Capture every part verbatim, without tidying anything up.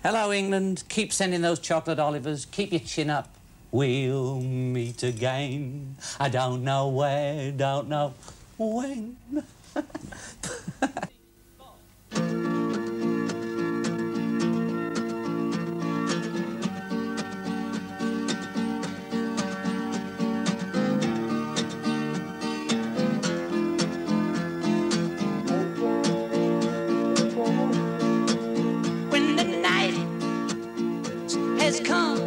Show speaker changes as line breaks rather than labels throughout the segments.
Hello, England. Keep sending those chocolate Olivers. Keep your chin up. We'll meet again. I don't know where, don't know when.
When the night has come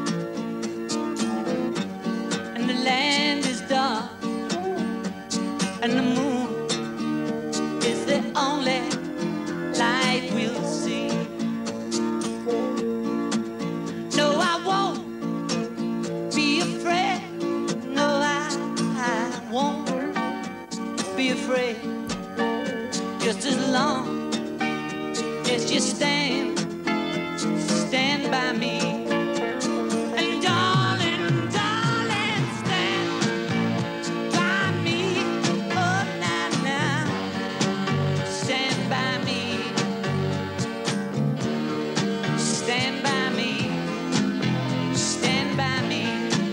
and the land is dark and the moon is the only light we'll see. No, I won't be afraid. No, I, I won't be afraid. Just as long as you stand, stand by me. And darling, darling, stand by me. Oh, now, now, stand by me. Stand by me. Stand by me.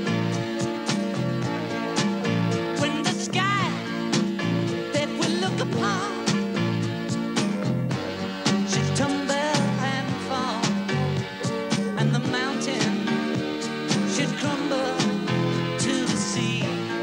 When the sky that we look upon should tumble and fall, and the mountain should crumble to the sea,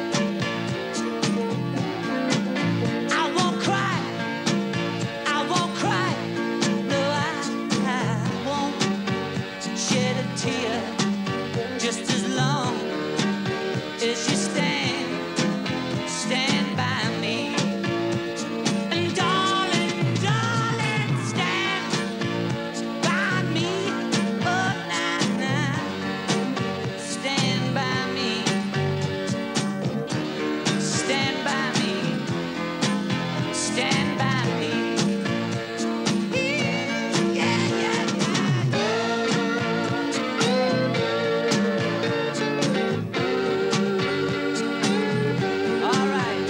I won't cry, I won't cry, no, I, I won't shed a tear, just as long as you stand, stand by me. And darling, darling, stand by me. Oh, now, now, stand by me. Stand by me. Stand by me. Yeah, yeah, yeah. All right.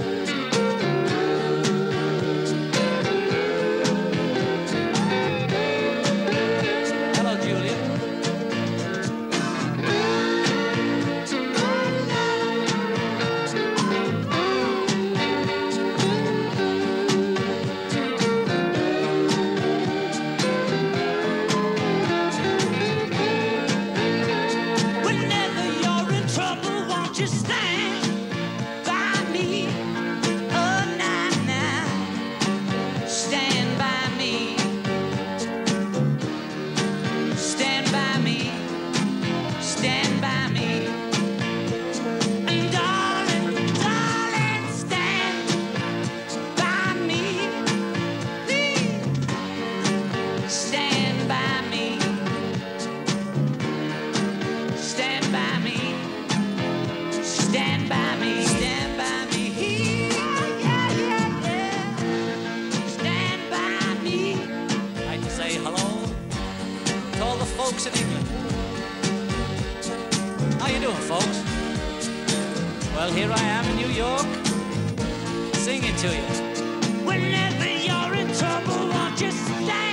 Hello, Julia. Whenever you're in trouble, won't you stand by me? Oh, now, now, stand by me. Stand by me. Stand by me. And darling, darling, stand by me. Please stand by me. Stand by me. Stand by me. Stand by me. Yeah, yeah, yeah, yeah. Stand by me.
I'd like to say hello to all the folks in England. How you doing, folks? Well, here I am in New York, singing to you.
Whenever you're in trouble, won't you stand